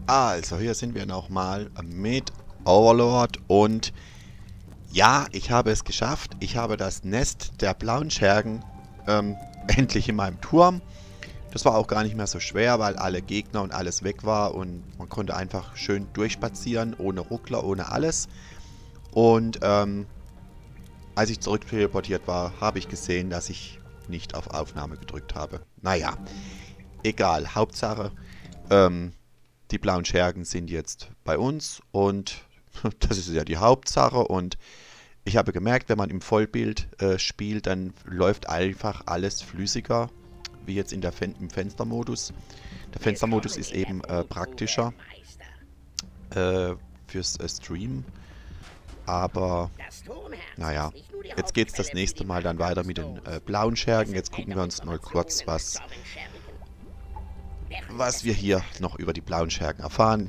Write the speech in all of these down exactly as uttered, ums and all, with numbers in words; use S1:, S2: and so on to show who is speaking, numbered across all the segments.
S1: Also, hier sind wir nochmal mit Overlord und ja, ich habe es geschafft. Ich habe das Nest der blauen Schergen ähm, endlich in meinem Turm. Das war auch gar nicht mehr so schwer, weil alle Gegner und alles weg war und man konnte einfach schön durchspazieren, ohne Ruckler, ohne alles. Und ähm, als ich zurück teleportiert war, habe ich gesehen, dass ich nicht auf Aufnahme gedrückt habe. Naja, egal. Hauptsache, ähm, die blauen Schergen sind jetzt bei uns und das ist ja die Hauptsache. Und ich habe gemerkt, wenn man im Vollbild äh, spielt, dann läuft einfach alles flüssiger, wie jetzt in der Fen im Fenstermodus. Der Fenstermodus ist eben äh, praktischer äh, fürs äh, Stream. Aber, naja, jetzt geht es das nächste Mal dann weiter mit den äh, blauen Schergen. Jetzt gucken wir uns mal kurz, was, was wir hier noch über die blauen Schergen erfahren.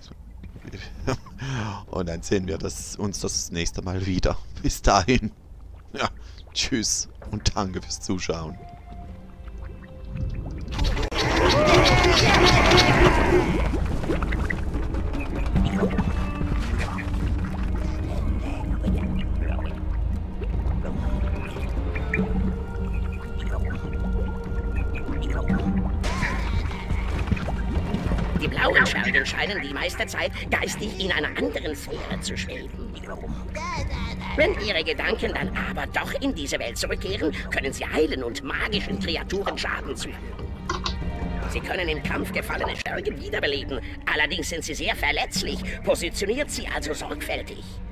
S1: Und dann sehen wir das, uns das nächste Mal wieder. Bis dahin. Ja, tschüss und danke fürs Zuschauen.
S2: Die blauen Schergen scheinen die meiste Zeit geistig in einer anderen Sphäre zu schweben. Wenn ihre Gedanken dann aber doch in diese Welt zurückkehren, können sie heilen und magischen Kreaturen Schaden zufügen. Sie können im Kampf gefallene Schergen wiederbeleben, allerdings sind sie sehr verletzlich, positioniert sie also sorgfältig.